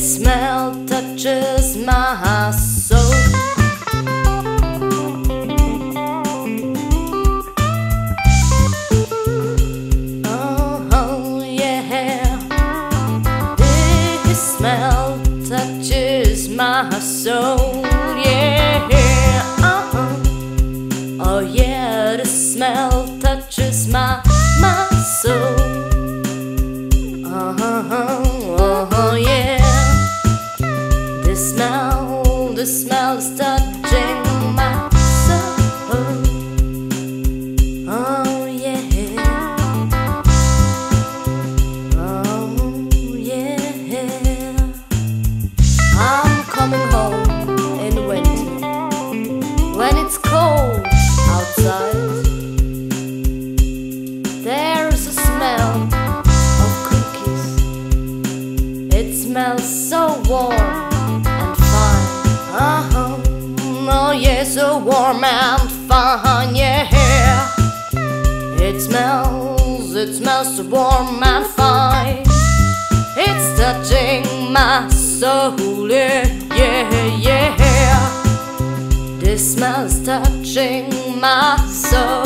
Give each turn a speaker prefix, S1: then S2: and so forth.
S1: This smell touches my soul. Oh yeah, this smell touches my soul. Yeah, oh yeah, the smell touches my soul. Oh yeah, the smell is touching my soul. Oh yeah, oh yeah. I'm coming home in winter when it's cold outside. There's a smell of cookies. It smells so warm and fine. Oh yeah, so warm and fine. Yeah, it smells so warm and fine. It's touching my soul. Yeah, yeah, yeah. This smell is touching my soul.